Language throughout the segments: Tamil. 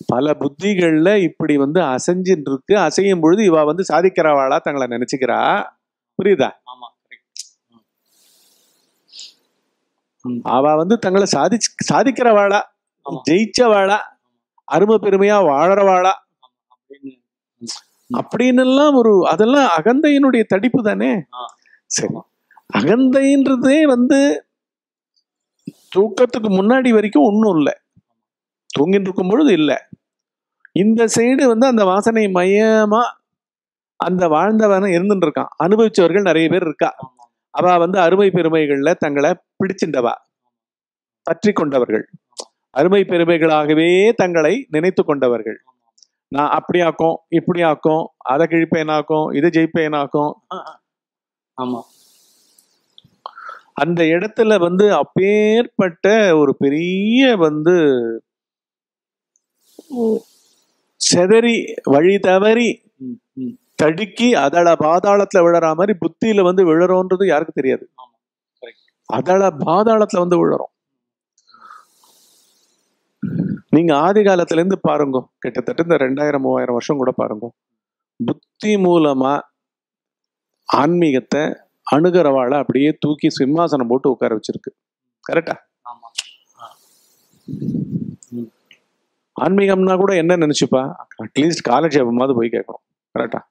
பல புத்திகள்ல இப்படி வந்து அசைஞ்சுட்டு இருக்கு. அசையும் பொழுது இவ வந்து சாதிக்கிறவாளா தங்களை நினைச்சுக்கிறா. புரியுதா? அவ வந்து தங்களை சாதிக்கிறவாளா, ஜெயிச்சவாளா, அருமை பெருமையா வாழறவாளா அப்படின்னு எல்லாம் ஒரு அதெல்லாம் அகந்தையினுடைய தடிப்பு தானே. சரி, அகந்தைன்றதே வந்து தூக்கத்துக்கு முன்னாடி வரைக்கும் ஒன்றும் இல்லை, தூங்கிட்டு இருக்கும் பொழுது இல்லை. இந்த சைடு வந்து அந்த வாசனை மையமா அந்த வாழ்ந்தவன இருந்துட்டு இருக்கான். அனுபவிச்சவர்கள் நிறைய பேர் இருக்கா. அவ வந்து அருமை பெருமைகள்ல தங்களை பிடிச்சின்றவா, பற்றி கொண்டவர்கள், அருமை பெருமைகளாகவே தங்களை நினைத்து கொண்டவர்கள். நான் அப்படி ஆக்கும், இப்படி ஆக்கும், அதை கிழிப்பேனாக்கும், இதை ஜெயிப்பேனாக்கும். ஆமா, அந்த இடத்துல வந்து அப்பேற்பட்ட ஒரு பெரிய வந்து செதறி வழி தவறி தடுக்கி அதள பாதாளத்துல விழற மாதிரி புத்தியில வந்து விழறோன்றது யாருக்கு தெரியாது. அதள பாதாளத்துல வந்து விழறோம். நீங்க ஆதி காலத்துல இருந்து பாருங்க, கிட்டத்தட்ட இந்த 2000-3000 வருஷம் கூட பாருங்க, புத்தி மூலமா ஆன்மீகத்தை அணுகிறவாளை அப்படியே தூக்கி சிம்மாசனம் போட்டு உட்கார வச்சிருக்கு. கரெக்டா? ஆன்மீகம்னா கூட என்ன நினைச்சுப்பா, அட்லீஸ்ட் காலட்சேபமாவது போய் கேட்கணும். கரெக்டா?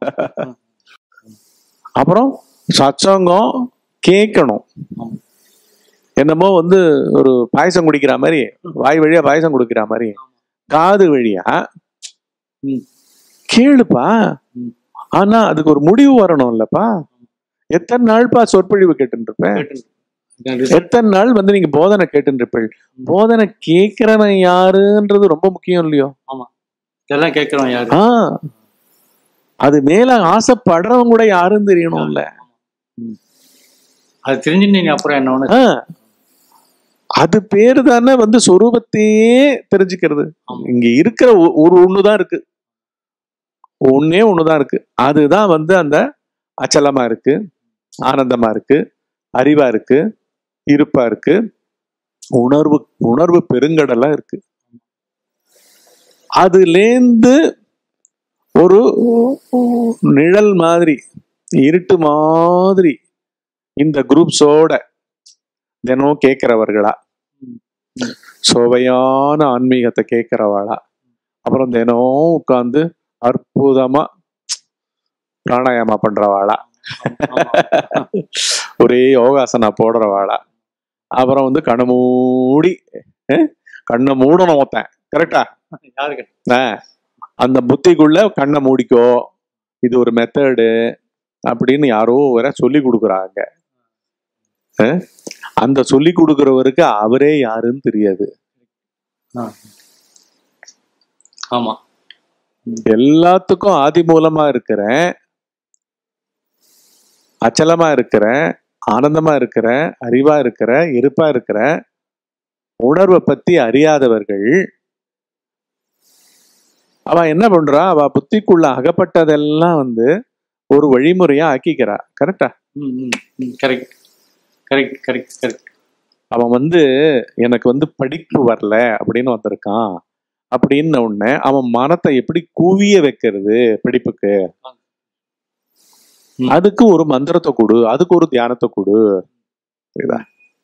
அப்புறம் சத்சங்கம் கேட்கணும். என்னமோ வந்து ஒரு பாயசம் குடிக்கிற மாதிரி, வாய் வழியா பாயசம் குடிக்கிற மாதிரி காது வழியா கேளுப்பா. ஆனா அதுக்கு ஒரு முடிவு வரணும் இல்லப்பா. எத்தனை நாள்பா சொற்பொழிவு கேட்டுன்னு இருப்பேன், எத்தனை நாள் வந்து நீங்க போதனை கேட்டுன்னு இருப்பீள். போதனை கேட்கிறவன் யாருன்றது ரொம்ப முக்கியம் இல்லையோ? ஆமா, இதெல்லாம் கேட்கிறவன் யாரு, அது மேல ஆசைப்படுறவங்க கூட யாருன்னு தெரியணும்ல. அது தெரிஞ்சுட்டு அப்புறம் என்ன, அது பேரு தானே வந்து சொரூபத்தையே தெரிஞ்சுக்கிறது. இங்க இருக்கிற ஒரு ஒண்ணுதான் இருக்கு, ஒண்ணுதான் இருக்கு. அதுதான் வந்து அந்த அச்சலமா இருக்கு, ஆனந்தமா இருக்கு, அறிவா இருக்கு, இருப்பா இருக்கு, உணர்வு பெருங்கடலா இருக்கு. அதுலேந்து ஒரு நிழல் மாதிரி, இருட்டு மாதிரி இந்த குரூப்ஸோட தினம் கேட்கிறவர்களா, சுவையான ஆன்மீகத்தை கேட்கிறவாளா, அப்புறம் தினம் உட்கார்ந்து அற்புதமா பிராணாயாமா பண்றவாளா, ஒரே யோகாசனா போடுறவாளா, அப்புறம் வந்து கண்ணை மூடணும் ஒருத்தன். கரெக்டா? அந்த புத்திக்குள்ள கண்ணை மூடிக்கோ, இது ஒரு மெத்தடு அப்படின்னு யாரோ வேற சொல்லி கொடுக்குறாங்க. அந்த சொல்லி கொடுக்கிறவருக்கு அவரே யாருன்னு தெரியாது. ஆமா, எல்லாத்துக்கும் ஆதி மூலமா இருக்கிறேன், அச்சலமா இருக்கிறேன், ஆனந்தமா இருக்கிறேன், அறிவா இருக்கிறேன், இருப்பா இருக்கிறேன். உணர்வை பத்தி அறியாதவர்கள் அவ என்ன பண்றா, அவ புத்திக்குள்ள அகப்பட்டதெல்லாம் வந்து ஒரு வழிமுறையா ஆக்கிக்கிறா. கரெக்டா? Correct correct correct correct. அவன் வந்து எனக்கு வந்து படிப்பு வரல அப்படின்னு வந்திருக்கான் அப்படின்னு உடனே அவன் மனத்தை எப்படி குவிய வைக்கிறது படிப்புக்கு, அதுக்கு ஒரு மந்திரத்தை கொடு, அதுக்கு ஒரு தியானத்தை கொடு. புரியுதா?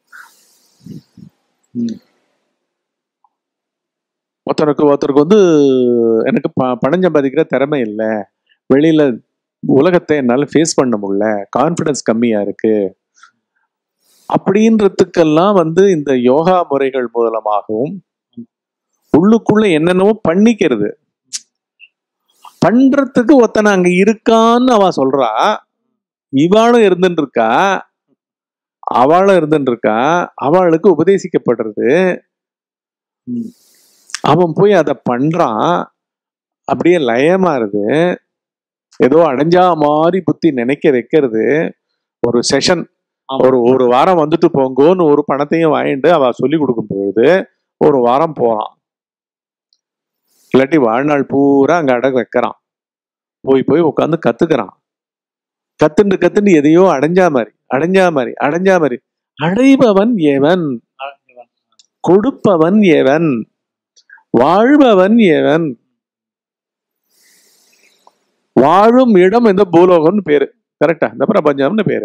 ஒருத்தருக்கு வந்து எனக்கு பணம் சம்பாதிக்கிற திறமை இல்லை, வெளியில உலகத்தை என்னால ஃபேஸ் பண்ண முடியல, கான்ஃபிடன்ஸ் கம்மியா இருக்கு அப்படின்றதுக்கெல்லாம் வந்து இந்த யோகா முறைகள் மூலமாகவும் உள்ளுக்குள்ள என்னென்னவோ பண்ணிக்கிறது. பண்றதுக்கு ஒருத்தனை அங்க இருக்கான்னு அவ சொல்றா, இவாளும் இருந்துட்டு இருக்கா, அவளும் இருந்துட்டு இருக்கா, அவளுக்கு உபதேசிக்கப்படுறது. அவன் போய் அதை பண்றான், அப்படியே லயமாறுது, ஏதோ அடைஞ்சா மாதிரி புத்தி நினைக்க வைக்கிறது. ஒரு செஷன், ஒரு வாரம் வந்துட்டு போங்கன்னு ஒரு பணத்தையும் வாங்கிட்டு அவ சொல்லி கொடுக்கும் பொழுது ஒரு வாரம் போறான், இல்லாட்டி வாழ்நாள் பூரா அங்க அடகு வைக்கிறான். போய் உட்காந்து கத்துக்கிறான். கத்துண்டு எதையோ அடைஞ்சா மாதிரி அடைபவன் எவன், கொடுப்பவன் எவன், வாழ்பவன் எவன்? வாழும் இடம் இந்த பூலோகம்னு பேரு, கரெக்டா? இந்த பிரபஞ்சம்னு பேரு.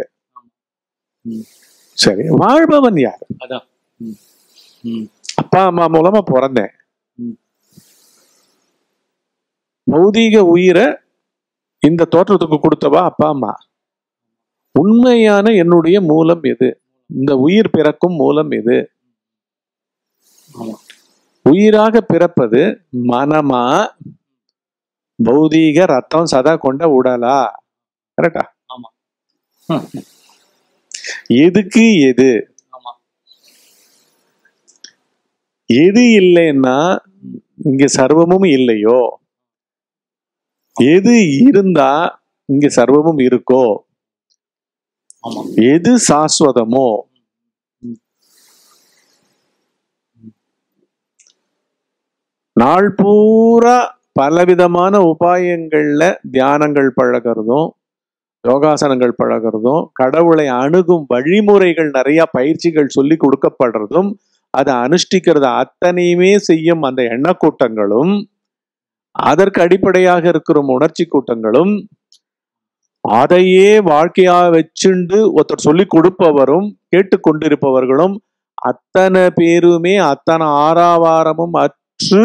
சரி, வாழ்பவன் யார்? அதான். அப்பா அம்மா மூலமா பிறந்தேன். பௌதீக உயிரை இந்த தோற்றத்துக்கு கொடுத்தவா அப்பா அம்மா. உண்மையான என்னுடைய மூலம் எது? இந்த உயிர் பிறக்கும் மூலம் எது? உயிராக பிறப்பது மனமா, பௌதீக ரத்தம் சதா கொண்ட உடலா? கரெக்டா? ஆமா. எதுக்கு எது? ஆமா. எது இல்லைன்னா இங்க சர்வமும் இல்லையோ? எது இருந்தா இங்க சர்வமும் இருக்கோ? ஆமா. எது சாஸ்வதமோ? நாள் பூரா பலவிதமான உபாயங்கள்ல தியானங்கள் பழகிறதும், யோகாசனங்கள் பழகிறதும், கடவுளை அணுகும் வழிமுறைகள் நிறைய பயிற்சிகள் சொல்லி கொடுக்கப்படுறதும், அதை அனுஷ்டிக்கிறது அத்தனையுமே செய்யும் அந்த எண்ணக்கூட்டங்களும், அதற்கு அடிப்படையாக இருக்கிற உணர்ச்சி கூட்டங்களும், அதையே வாழ்க்கையா வச்சுண்டு ஒருத்தர் சொல்லி கொடுப்பவரும் கேட்டுக்கொண்டிருப்பவர்களும் அத்தனை பேருமே அத்தனை ஆறாவாரமும் அற்று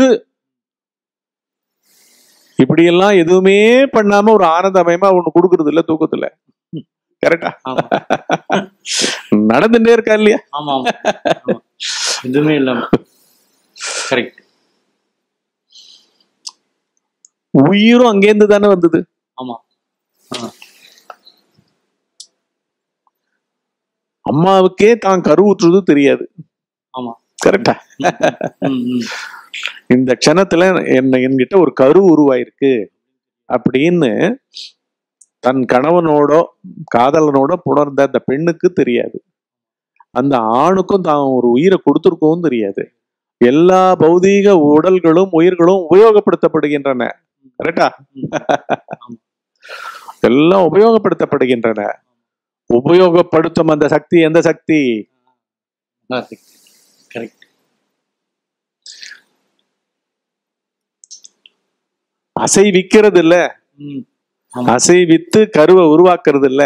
இப்படியெல்லாம் எதுவுமே பண்ணாம ஒரு ஆனந்தமயமா ஒண்ணு கொடுக்கறது இல்ல தூக்கத்துல. கரெக்டா? நடந்துட்டே இருக்கா இல்லையா? ஆமா. எதுவுமே இல்லாம. கரெக்ட். உயிரும் அங்கேருந்து தானே வந்தது. ஆமா. அம்மாவுக்கே தான் கருவுற்றுறது தெரியாது. ஆமா. கரெக்டா? இந்த க்ஷணத்துல என்கிட்ட ஒரு கரு உருவாயிருக்கு அப்படின்னு தன் கணவனோட காதலனோட புணர்ந்த அந்த பெண்ணுக்கு தெரியாது. அந்த ஆணுக்கும் தான் ஒரு உயிரை கொடுத்துருக்கவும் தெரியாது. எல்லா பௌதீக உடல்களும் உயிர்களும் உபயோகப்படுத்தப்படுகின்றன. கரெக்டா? எல்லாம் உபயோகப்படுத்தப்படுகின்றன. உபயோகப்படுத்தும் அந்த சக்தி எந்த சக்தி? அசைவிக்கிறது இல்ல, அசைவித்து கருவை உருவாக்குறது இல்ல.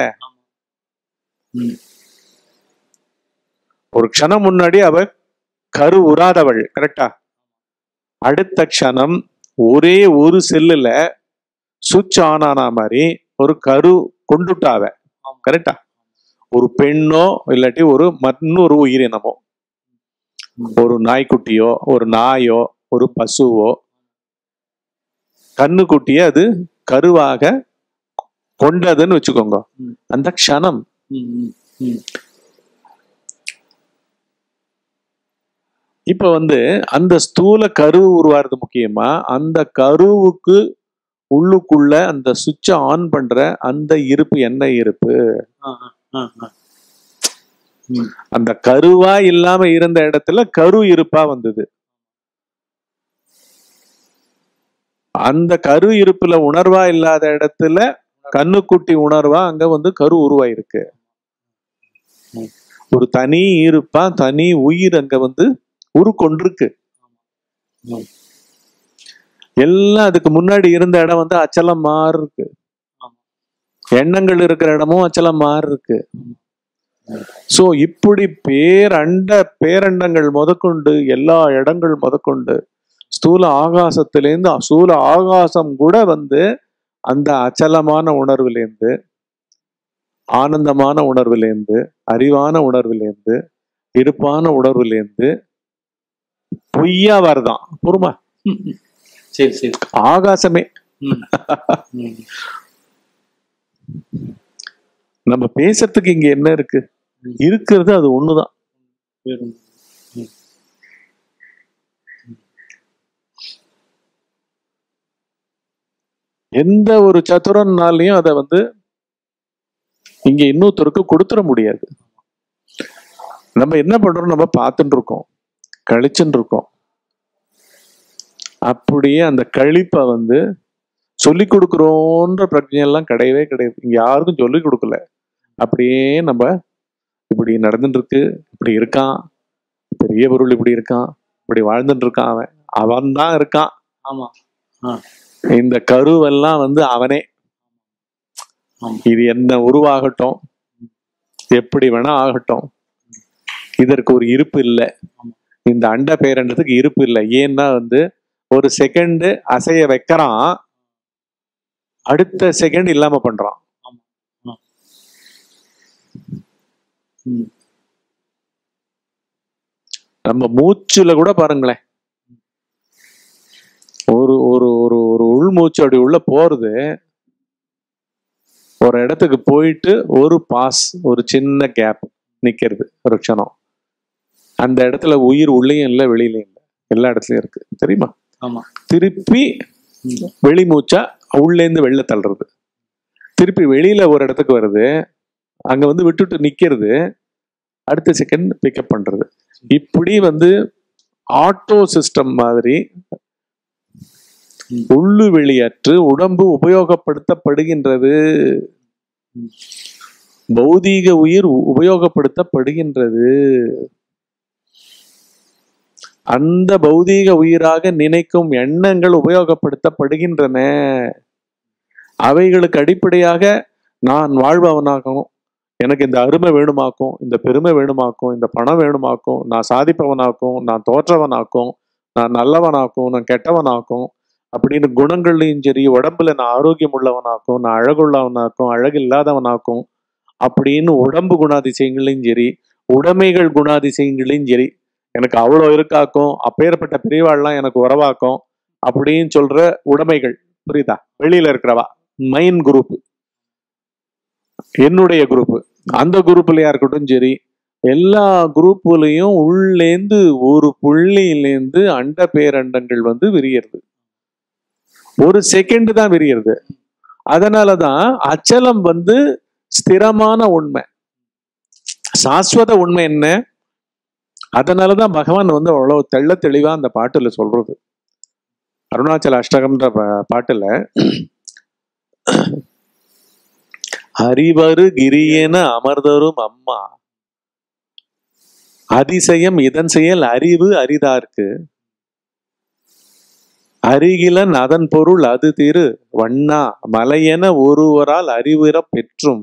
ஒரு க்ஷணம் முன்னாடி அவ கரு உராதவள். கரெக்டா? அடுத்த க்ஷணம் ஒரே ஒரு செல்லுல சுவிட்ச் ஆன் ஆன மாதிரி ஒரு கரு கொண்டுட்டாவ. கரெக்டா? ஒரு பெண்ணோ இல்லாட்டி ஒரு இன்னொரு உயிரினமோ, ஒரு நாய்க்குட்டியோ ஒரு நாயோ ஒரு பசுவோ கண்ணுக்குட்டிய அது கருவாக கொண்டதுன்னு வச்சுக்கோங்க. அந்த க்ஷணம் இப்ப அந்த ஸ்தூல கரு உருவாறது முக்கியமா, அந்த கருவுக்கு உள்ளுக்குள்ள அந்த சுவிட்ச ஆன் பண்ற அந்த இருப்பு என்ன இருப்பு? அந்த கருவா இல்லாம இருந்த இடத்துல கரு இருப்பா வந்தது. அந்த கரு இருப்புல உணர்வா இல்லாத இடத்துல கண்ணுக்குட்டி உணர்வா அங்க கரு உருவாயிருக்கு. ஒரு தனி இருப்பா தனி உயிர் அங்க உருக்கொண்டிருக்கு. எல்லாம் அதுக்கு முன்னாடி இருந்த இடம் அச்சலம் மாறு இருக்கு. எண்ணங்கள் இருக்கிற இடமும் அச்சலம் மாறு இருக்கு. சோ இப்படி பேரண்டங்கள் முதற்கொண்டு எல்லா இடங்கள் முதற்கொண்டு ஸ்தூல ஆகாசத்திலேருந்து ஸ்தூல ஆகாசம் கூட அந்த அச்சலமான உணர்விலேருந்து, ஆனந்தமான உணர்விலேருந்து, அறிவான உணர்விலேருந்து, இருப்பான உணர்விலேருந்து பொய்யா வருதான். பொறுமா? சரி சரி. ஆகாசமே. நம்ம பேசுறதுக்கு இங்க என்ன இருக்கு? இருக்கிறது அது ஒண்ணுதான். எந்த ஒரு சதுரன்னாலையும் அதை இங்க இன்னொருத்தருக்கு கொடுத்துட முடியாது. நம்ம என்ன பண்றோம்? நம்ம பார்த்துட்டு இருக்கோம், கழிச்சுட்டு இருக்கோம். அப்படியே அந்த கழிப்பை சொல்லி கொடுக்குறோன்ற பிரச்சனையெல்லாம் கிடையவே கிடையாது. இங்க யாருக்கும் சொல்லி கொடுக்கல. அப்படியே நம்ம இப்படி நடந்துட்டு இருக்கு, இப்படி இருக்கான், பெரிய பொருள் இப்படி இருக்கான், இப்படி வாழ்ந்துட்டு இருக்கான் அவன் அவன் தான் இருக்கான். ஆமா. ஆ, இந்த கருவெல்லாம் வந்து அவனே. ஆமா. இது என்ன உருவாகட்டும், எப்படி வேணா ஆகட்டும், இதற்கு ஒரு இருப்பு இல்லை. ஆமா. இந்த அண்ட பேரண்டத்துக்கு இருப்பு இல்லை. ஏன்னா வந்து ஒரு செகண்ட் அசைய வைக்கிறான், அடுத்த செகண்ட் இல்லாம பண்றான். ஆமா. ஆ. ம். நம்ம மூச்சுல கூட பாருங்களேன், ஒரு ஒரு ஒரு ஒரு உள்மூச்சு அப்படி உள்ள போறது, ஒரு இடத்துக்கு போயிட்டு ஒரு பாஸ், ஒரு சின்ன கேப் நிக்கிறது ஒரு க்ஷணம். அந்த இடத்துல உயிர் உள்ளேயும் இல்லை வெளியிலையும் இல்லை, எல்லா இடத்துலயும் இருக்கு தெரியுமா? ஆமா. திருப்பி ம். வெளிமூச்சா உள்ளேந்து வெளில தள்ளுறது, திருப்பி வெளியில ஒரு இடத்துக்கு வருது, அங்க வந்து விட்டுட்டு நிக்கிறது, அடுத்த செகண்ட் பிக்கப் பண்றது. இப்படி வந்து ஆட்டோ சிஸ்டம் மாதிரி ம். உள்ளு வெளியற்று உடம்பு உபயோகப்படுத்தப்படுகின்றது. ம். பௌதீக உயிர் உபயோகப்படுத்தப்படுகின்றது. அந்த பௌதீக உயிராக நினைக்கும் எண்ணங்கள் உபயோகப்படுத்தப்படுகின்றன. அவைகளுக்கு அடிப்படையாக நான் வாழ்பவனாகணும், எனக்கு இந்த அருமை வேணுமாக்கும், இந்த பெருமை வேணுமாக்கும், இந்த பணம் வேணுமாக்கும், நான் சாதிப்பவனாக்கும், நான் தோற்றவனாக்கும், நான் நல்லவனாக்கும், நான் கெட்டவனாக்கும் அப்படின்னு குணங்கள்லையும் சரி, உடம்புல நான் ஆரோக்கியம் உள்ளவனாக்கும், நான் அழகுள்ளவனாக்கும், அழகு இல்லாதவனாக்கும் அப்படின்னு உடம்பு குணாதிசயங்களையும் சரி, உடைமைகள் குணாதிசயங்களையும் சரி, எனக்கு அவ்வளோ இருக்காக்கும், அப்பேற்பட்ட பிரிவாள்லாம் எனக்கு உறவாக்கும் அப்படின்னு சொல்ற உடைமைகள், புரியுதா? வெளியில இருக்கிறவா மைன் குரூப், என்னுடைய குரூப், அந்த குரூப்லயா இருக்கட்டும் சரி, எல்லா குரூப்லயும் உள்ளேந்து ஒரு புள்ளியிலேந்து அண்ட பேரண்டங்கள் வந்து விரியறது. ஒரு செகண்ட் தான் விரியறது. அதனாலதான் அச்சலம் வந்து ஸ்திரமான உண்மை, சாஸ்வத உண்மை என்ன. அதனாலதான் பகவான் வந்து அவ்வளவு தெள்ள தெளிவா அந்த பாட்டுல சொல்றது. அருணாச்சல அஷ்டகம்ன்ற பாட்டுல அறிவரு கிரியென அமர்தரும் அம்மா அதிசயம் இதன் செயல் அறிவு அரிதார்க்கு அருகிலன் அதன் பொருள் அது திரு வண்ணா மலையென ஒருவரால் அறிவுற பெற்றும்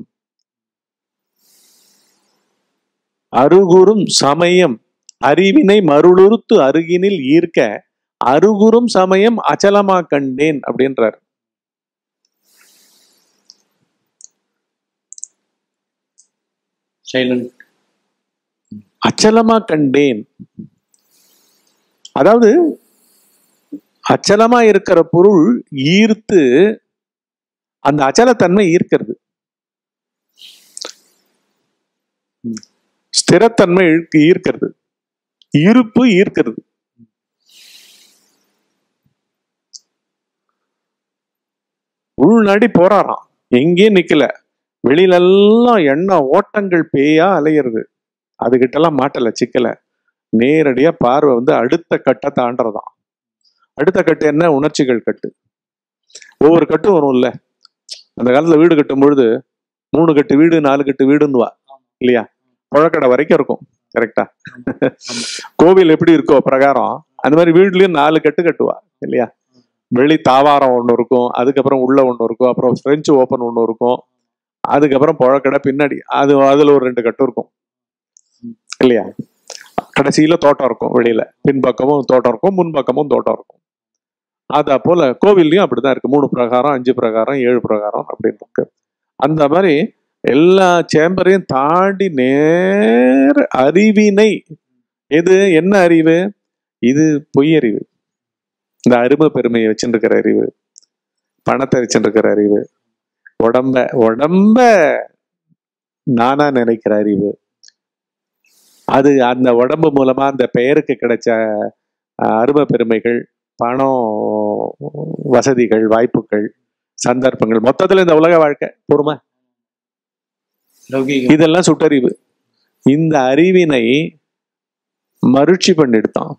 அருகுறும் சமயம் அறிவினை மருளுறுத்து அருகினில் ஈர்க்க அருகுறும் சமயம் அச்சலமா கண்டேன் அப்படின்றார். சைலண்ட். அச்சலமா கண்டேன், அதாவது அச்சலமா இருக்கிற பொருள் ஈர்த்து, அந்த அச்சலத்தன்மை ஈர்க்கிறது, ஸ்திரத்தன்மை ஈர்க்கிறது, இருப்பு ஈர்க்கிறது. உள்நாடி போறாராம், எங்கேயும் நிக்கல, வெளியிலெல்லாம் எண்ண ஓட்டங்கள் பேயா அலையிறது, அதுகிட்டலாம் மாட்டல, சிக்கல, நேரடியா பார்வை வந்து அடுத்த கட்டத்தை ஆண்டறதாம். அடுத்த கட்டு என்ன? உணர்ச்சிகள் கட்டு. ஒவ்வொரு கட்டு வரும்ல, அந்த காலத்துல வீடு கட்டும் பொழுது 3 கட்டு வீடு 4 கட்டு வீடுன்னுவா இல்லையா? புழக்கடை வரைக்கும் இருக்கும், கரெக்டா? கோவில் எப்படி இருக்கோ பிரகாரம், அந்த மாதிரி வீட்லயும் 4 கட்டு கட்டுவா இல்லையா? வெளி தாவாரம் ஒண்ணு இருக்கும், அதுக்கப்புறம் உள்ள ஒண்ணு இருக்கும், அப்புறம் பிரெஞ்சு ஓப்பன் ஒண்ணு இருக்கும், அதுக்கப்புறம் புழக்கடை பின்னாடி, அதுல ஒரு 2 கட்டு இருக்கும் இல்லையா? கடைசியில தோட்டம் இருக்கும், வெளியில பின்பக்கமும் தோட்டம் இருக்கும், முன்பக்கமும் தோட்டம் இருக்கும். அத போல கோவில்லையும் அப்படிதான் இருக்கு, 3 பிரகாரம் 5 பிரகாரம் 7 பிரகாரம் அப்படின்னு இருக்கு. அந்த மாதிரி எல்லா சேம்பரையும் தாண்டி நேர அறிவினை, எது என்ன அறிவு? இது பொய் அறிவு, இந்த அருமை பெருமையை வச்சுருக்கிற அறிவு, பணத்தை வச்சுருக்கிற அறிவு, உடம்ப நானா நினைக்கிற அறிவு, அது அந்த உடம்பு மூலமா அந்த பெயருக்கு கிடைச்ச அருமை பெருமைகள், பணம், வசதிகள், வாய்ப்புகள், சந்தர்ப்பங்கள், மொத்தத்துல இந்த உலக வாழ்க்கை பொறுமை, இதெல்லாம் சுட்டறிவு. இந்த அறிவினை மருட்சி பண்ணிடுத்தான்.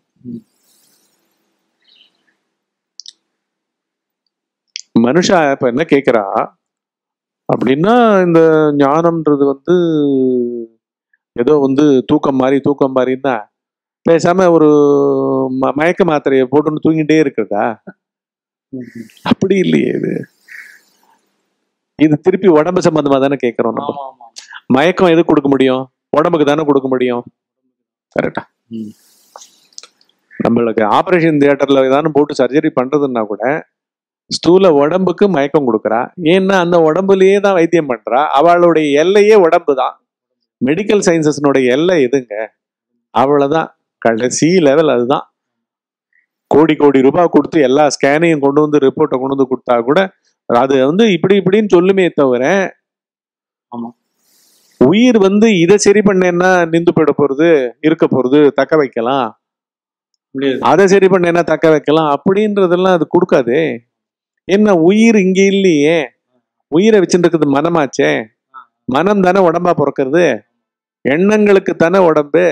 மனுஷா இப்ப என்ன கேக்குறா அப்படின்னா, இந்த ஞானம்ன்றது வந்து ஏதோ வந்து தூக்கம் மாதிரின்னா பேசாம ஒரு மயக்க மாத்திரையை போட்டுன்னு தூங்கிட்டே இருக்கிறதா? அப்படி இல்லையே. இது திருப்பி உடம்பு சம்பந்தமா தானே கேட்கிறோம் நம்ம. மயக்கம் எது கொடுக்க முடியும்? உடம்புக்கு தானே கொடுக்க முடியும். கரெக்டா? நம்மளுக்கு ஆபரேஷன் தியேட்டர்ல ஏதாவது போட்டு சர்ஜரி பண்றதுன்னா கூட ஸ்தூல உடம்புக்கு மயக்கம் கொடுக்குறா. ஏன்னா அந்த உடம்புலயே தான் வைத்தியம் பண்றா. அவளுடைய எல்லையே உடம்பு தான். மெடிக்கல் சயின்சஸ்னுடைய எல்லை எதுங்க? அவ்வளவுதான். கடைசி லெவல் அதுதான். கோடி கோடி ரூபாய் கொடுத்து எல்லா ஸ்கேனையும் கொண்டு வந்து ரிப்போர்ட்டை கொண்டு வந்து கொடுத்தா கூட அது இப்படி இப்படின்னு சொல்லுமே தவிர, உயிர் இதை சரி பண்ணேன்னா நின்று போயிட போறது, இருக்க போறது, தக்க வைக்கலாம், அதை சரி பண்ணேன்னா தக்க வைக்கலாம் அப்படின்றதெல்லாம் அது கொடுக்காதே. என்ன, உயிர் இங்க இல்லையே. உயிரை வச்சுட்டு இருக்குது மனமாச்சே. மனம் தானே உடம்பா பிறக்கிறது. எண்ணங்களுக்கு தானே உடம்பு.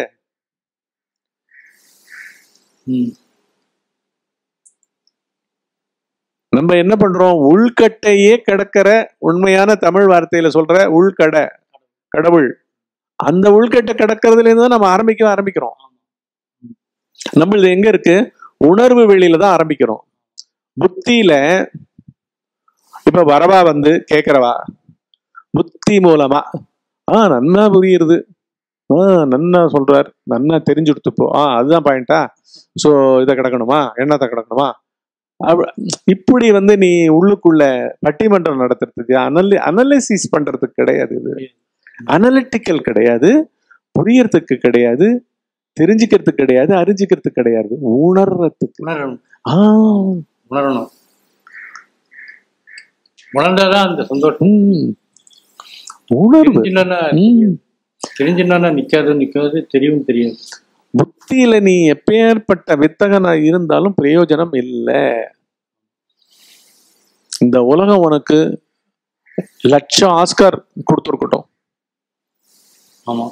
நம்ம என்ன பண்றோம்? உள்கட்டையே கிடக்கிற, உண்மையான தமிழ் வார்த்தையில சொல்ற உள்கடை, கடவுள். அந்த உள்கட்டை கிடக்கிறதுல இருந்து தான் நம்ம ஆரம்பிக்கிறோம். நம்மளது எங்க இருக்கு? உணர்வு வெளியில தான் ஆரம்பிக்கிறோம். புத்தியில இப்ப வரவா கேக்குறவா புத்தி மூலமா நன்னா புரியுது, நன்னா சொல்றார், நன்னா தெரிஞ்சுடுத்துப்போ, அதுதான் பாயிண்டா, சோ இதை கிடக்கணுமா, எண்ணத்தை கிடக்கணுமா, இப்படி நீ உள்ளுக்குள்ள பட்டிமன்றம் நடத்துறதுக்கு, அனலிசிஸ் பண்றதுக்கு கிடையாது. இது அனலிட்டிக்கல் கிடையாது, புரியறதுக்கு கிடையாது, தெரிஞ்சுக்கிறதுக்கு கிடையாது, அறிஞ்சிக்கிறதுக்கு கிடையாது, உணர்றதுக்கு. உணரணும். உணர்ந்தாதான் அந்த சந்தோஷம். உணர்வு தெரிஞ்சுனா நிக்காது, தெரியும் தெரியாது. புத்தியில நீ எப்பேற்பட்ட வித்தகனா இருந்தாலும் பிரயோஜனம் இல்லை. இந்த உலகம் உனக்கு லட்சம் ஆஸ்கார் கொடுத்துருக்கட்டும். ஆமா,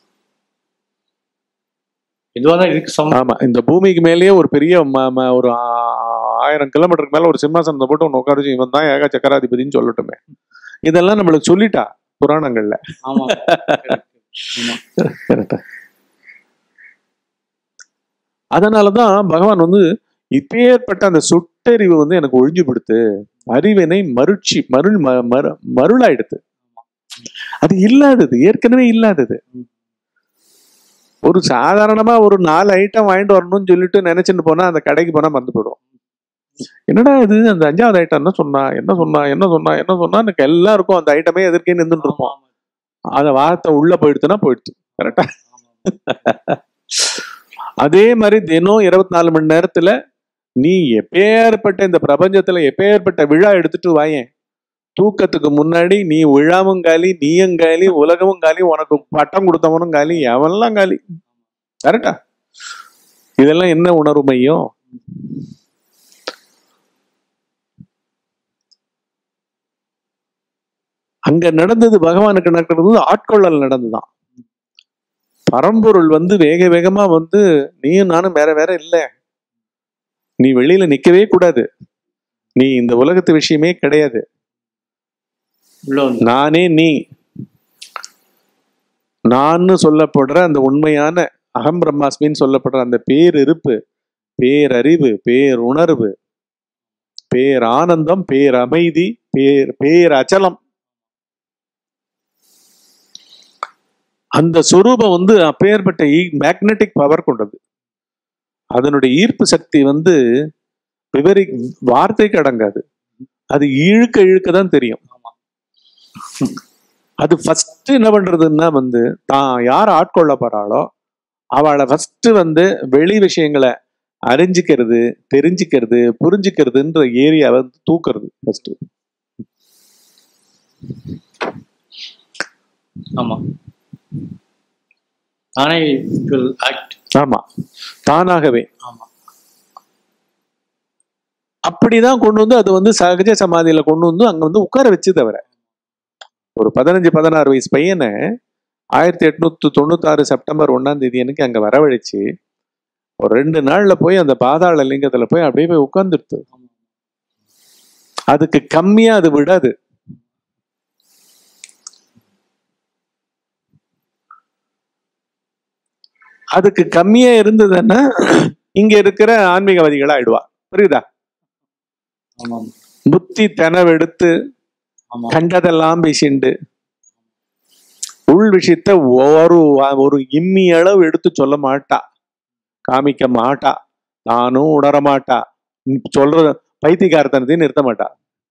ஆமா, இந்த பூமிக்கு மேலேயே ஒரு பெரிய ஒரு 1000 கிலோமீட்டருக்கு மேல ஒரு சிம்மாசனத்தை போட்டு ஒன்னு உட்கார வச்சு, இவன் தான் ஏக சக்கராதிபதினு சொல்லட்டுமே. இதெல்லாம் நம்மளுக்கு சொல்லிட்டா புராணங்கள்ல. அதனாலதான் பகவான் இப்பேற்பட்ட அந்த சுட்டறிவு எனக்கு ஒழிஞ்சு விடுத்து, அறிவினை மருட்சி மருளாயிடுது. அது இல்லாதது, ஏற்கனவே இல்லாதது. ஒரு சாதாரணமா ஒரு 4 ஐட்டம் வாங்கிட்டு வரணும்னு சொல்லிட்டு நினைச்சுட்டு போனா அந்த கடைக்கு போனா மறந்து போயிடும். என்னடா இது, அந்த 5வது ஐட்டம் என்ன சொன்னா எனக்கு எல்லாருக்கும் அந்த ஐட்டமே எதிர்க்கே நின்றுட்டு இருப்போம். அந்த வார்த்தை உள்ள போயிடுச்சுன்னா போயிடுச்சு. கரெக்டா? அதே மாதிரி தினம் 24 மணி நேரத்துல நீ எப்பேற்பட்ட இந்த பிரபஞ்சத்துல எப்பேற்பட்ட விழா எடுத்துட்டு வாயேன், தூக்கத்துக்கு முன்னாடி நீ விழாவும் காலி, நீயும் காலி, உலகமும் காலி, உனக்கு பட்டம் கொடுத்தவனும் காலி, எவன்லாம் காலி. கரெக்டா? இதெல்லாம் என்ன உணர்வு மையம்? அங்க நடந்தது பகவானுக்கு நடக்கிறது ஆட்கொள்ளல் நடந்துதான். பரம்பொருள் வேக வேகமா நீயும் நானும் வேற வேற இல்ல, நீ வெளியில நிக்கவே கூடாது, நீ இந்த உலகத்து விஷயமே கிடையாது, நானே நீ, நான் சொல்லப்படுற அந்த உண்மையான அகம் பிரம்மாஸ்மின்னு சொல்லப்படுற அந்த பேரிருப்பு, பேரறிவு, பேருணர்வு, பேரானந்தம், பேரமைதி, பேரச்சலம், அந்த சொரூபம் அப்பேற்பட்ட மேக்னெட்டிக் பவர் கொண்டது. அதனுடைய ஈர்ப்பு சக்தி வார்த்தைக்கு அடங்காது. அது இழுக்க இழுக்கதான் தெரியும். அது ஃபர்ஸ்ட் என்ன பண்றதுன்னா தான் யார் ஆட்கொள்ள போறாளோ அவளை ஃபர்ஸ்ட் வெளி விஷயங்களை அறிஞ்சிக்கிறது, தெரிஞ்சுக்கிறது, புரிஞ்சுக்கிறதுன்ற ஏரியாவை தூக்குறது ஃபர்ஸ்ட். ஆமா, ஆமா, தானாகவே. அப்படிதான் கொண்டு அது சகஜ சமாதியில கொண்டு அங்க உட்கார வச்சு. தவிர ஒரு 15-16 வயசு பையனை 1896 செப்டம்பர் 1ஆம் தேதி அன்னைக்கு அங்க வரவழைச்சு ஒரு 2 நாள்ல போய் அந்த பாதாள லிங்கத்துல போய் அப்படியே போய் உட்கார்ந்துடுது. அதுக்கு கம்மியா அது விடாது. அதுக்கு கம்மியா இருந்ததுன்னா இங்க இருக்கிற ஆன்மீகவாதிகளா ஆயிடுவா. புரியுதா? ஆமாம் புத்தி தெனவெடுத்து ஆமா கண்டதெல்லாம் பேசிண்டு உள் விஷயத்த ஒரு இம்மி அளவு எடுத்து சொல்ல மாட்டா, காமிக்க மாட்டா, நானும் உணர மாட்டா, சொல்ற பைத்தியக்காரத்தனத்தையும் நிறுத்த மாட்டா.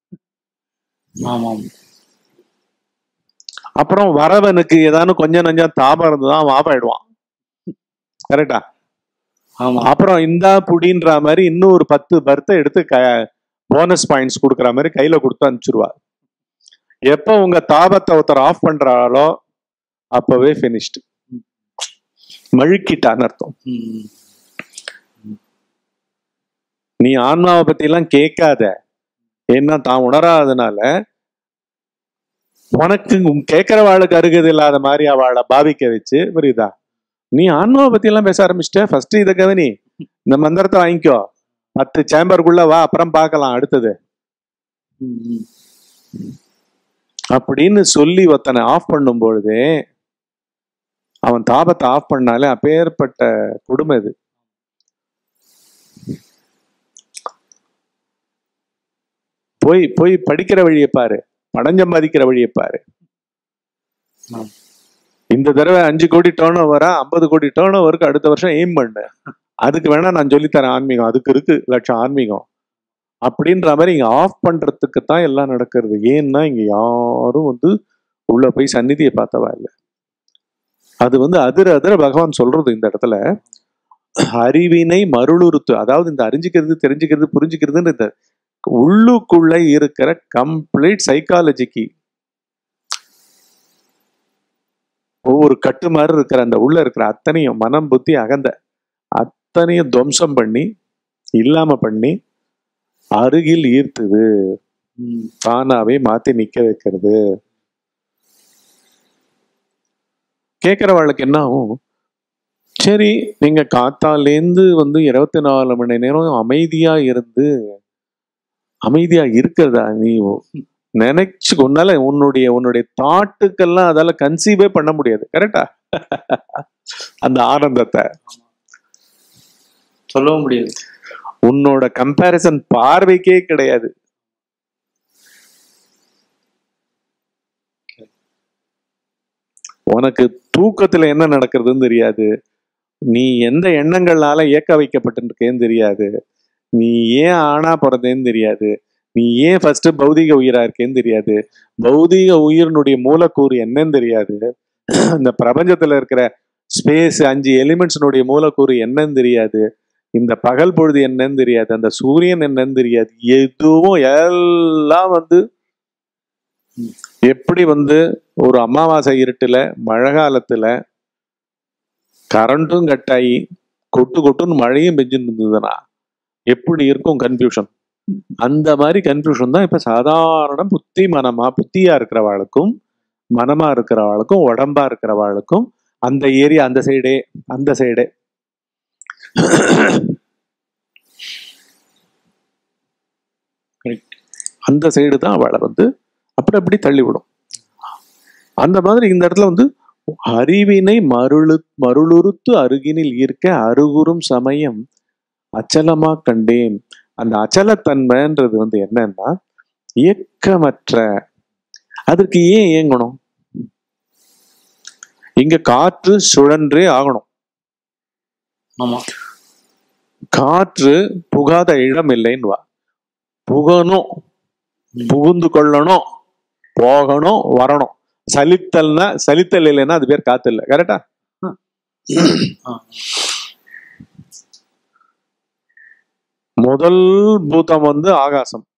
ஆமாம் அப்புறம் வரவனுக்கு ஏதானு கொஞ்சம் நஞ்சம் தாபம் இருந்துதான் அவன் ஆப்பாயிடுவான். கரெக்டா? ஆமா அப்புறம் இந்தா புடின்ற மாதிரி இன்னும் ஒரு 10 பர்த்தை எடுத்து போனஸ் பாயிண்ட்ஸ் கொடுக்குற மாதிரி கையில கொடுத்து அனுப்பிச்சிருவா. எப்ப உங்க தாபத்தை ஒருத்தர் ஆஃப் பண்றாளோ அப்பவே பினிஷ்டு, மழுக்கிட்டான்னு அர்த்தம். ம். நீ ஆன்மாவை பத்தி எல்லாம் கேட்காத, ஏன்னா தான் உணராதனால உனக்கு கேட்கிறவாளுக்கு அருகது இல்லாத மாதிரி அவளை பாவிக்க வச்சு, புரியுதா? நீ ஆன்மாவை பத்தி எல்லாம் பேச ஆரம்பிச்சிட்ட, ஃபர்ஸ்ட் இதை கவனி, இந்த மந்திரத்தை வாங்கிக்கோ, 10 சேம்பருக்குள்ள வா, அப்புறம் பார்க்கலாம் அடுத்தது ம், ம். அப்படின்னு சொல்லி ஒருத்தனை ஆஃப் பண்ணும் பொழுதே அவன் தாபத்தை ஆஃப் பண்ணாலே அப்பேற்பட்ட கொடுமை இது. போய் போய் படிக்கிற வழியை பாரு, பணம் சம்பாதிக்கிற வழியை பாரு. ஆம். இந்த தடவை 5 கோடி டேர்ன் ஓவரா 50 கோடி டேர்ன் ஓவருக்கு அடுத்த வருஷம் எய்ம் பண்ணு, அதுக்கு வேணா நான் சொல்லித்தரேன் ஆன்மீகம், அதுக்கு இருக்கு லட்சம் ஆன்மீகம் அப்படின்ற மாதிரி இங்க ஆஃப் பண்றதுக்கு தான் எல்லாம் நடக்கிறது. ஏன்னா இங்க யாரும் உள்ள போய் சந்நிதியை பார்த்தவா இல்லை. அது அதிர அதிர பகவான் சொல்றது இந்த இடத்துல, அறிவினை மருளுறுத்து, அதாவது இந்த அறிஞ்சிக்கிறது தெரிஞ்சுக்கிறது புரிஞ்சுக்கிறதுன்னு இந்த உள்ளுக்குள்ள இருக்கிற கம்ப்ளீட் சைக்காலஜிக்கு ஒவ்வொரு கட்டு மாதிரி இருக்கிற அந்த உள்ள இருக்கிற அத்தனையும் மனம் புத்தி அகந்த அத்தனையும் துவம்சம் பண்ணி இல்லாம பண்ணி அருகில் ஈர்த்துது, தானாவே மாத்தி நிக்க வைக்கிறது. கேட்கிறவாளுக்கு என்ன ஆகும்? சரி, நீங்க காத்தாலேந்து 24 மணி நேரம் அமைதியா இருந்து அமைதியா இருக்கிறதா நீ நினைச்சு உன்னால உன்னுடைய தாட்டுக்கெல்லாம் அதால கன்சீவே பண்ண முடியாது. கரெக்டா? அந்த ஆனந்தத்தை சொல்லவும் முடியாது, உன்னோட கம்பேரிசன் பார்வைக்கே கிடையாது. உனக்கு தூக்கத்துல என்ன நடக்கிறதுன்னு தெரியாது, நீ எந்த எண்ணங்களால ஏக்க வைக்கப்பட்டிருக்கேன்னு தெரியாது, நீ ஏன் ஆணா பிறந்தேன்னு தெரியாது, நீ ஏன் ஃபர்ஸ்ட் பௌதிக உயிரா இருக்கேன்னு தெரியாது, பௌதிக உயிரினுடைய மூலக்கூறு என்னன்னு தெரியாது, இந்த பிரபஞ்சத்துல இருக்கிற ஸ்பேஸ் 5 எலிமெண்ட்ஸினுடைய மூலக்கூறு என்னன்னு தெரியாது, இந்த பகல் பொழுது என்னன்னு தெரியாது, அந்த சூரியன் என்னன்னு தெரியாது, எதுவும் எல்லாம் எப்படி ஒரு அமாவாசை இருட்டுல மழை காலத்துல கரண்ட்டும் கட்டாயி கொட்டு கொட்டுன்னு மழையும் பெஞ்சுன்னு இருந்ததுன்னா எப்படி இருக்கும் கன்ஃபியூஷன்? அந்த மாதிரி கன்ஃபியூஷன் தான் இப்ப சாதாரண புத்தியா இருக்கிறவாளுக்கும் மனமா இருக்கிறவாளுக்கும் உடம்பா இருக்கிறவாளுக்கும் அந்த ஏரியா அந்த சைடே அந்த சைடு தான் அவளை அப்படி அப்படி தள்ளிவிடும். அந்த மாதிரி இந்த இடத்துல அறிவினை மருளுறுத்து அருகினில் ஈர்க்க அருகுறும் சமயம் அச்சலமா கண்டேன். அந்த அச்சலத்தன்மைன்றது என்னன்னா இயக்கமற்ற. அதற்கு ஏன் இயங்கணும்? இங்க காற்று சுழன்றே ஆகணும். ஆமா, காற்று புகாத இடம் இல்லைன்னு புகணும், புகுந்து கொள்ளணும், போகணும், வரணும். சலித்தல் இல்லைன்னா அது பேர் காத்து இல்லை. கரெக்டா? முதல் பூதம் ஆகாசம்.